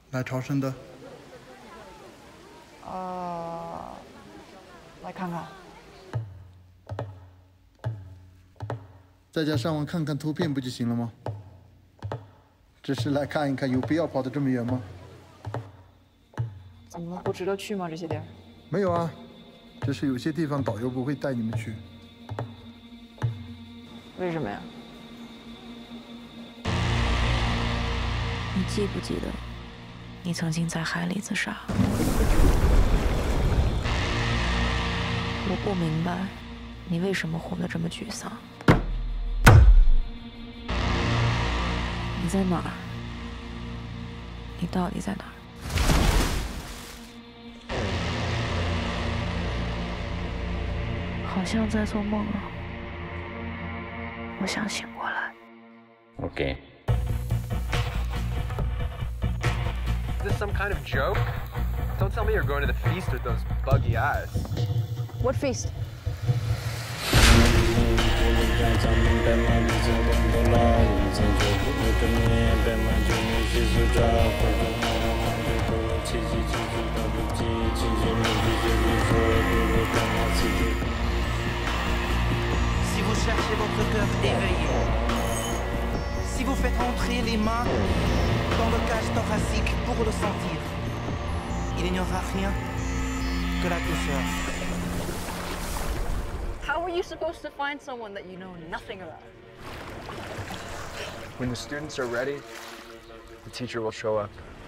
来朝圣的？ 来看看。 在家上网看看图片不就行了吗？只是来看一看，有必要跑得这么远吗？ 怎么了？不值得去吗？这些地儿？ 没有啊，只是有些地方导游不会带你们去。 为什么呀？ 你记不记得，你曾经在海里自杀？我不明白，你为什么活得这么沮丧？你在哪儿？你到底在哪儿？好像在做梦啊！我想醒过来。 Okay. Is this some kind of joke? Don't tell me you're going to the feast with those buggy eyes. What feast? Si vous cherchez votre cœur éveillé, si vous faites entrer les mains dans le cage thoracique pour le sentir, il n'y aura rien que la douceur. How are you supposed to find someone that you know nothing about? When the students are ready, the teacher will show up.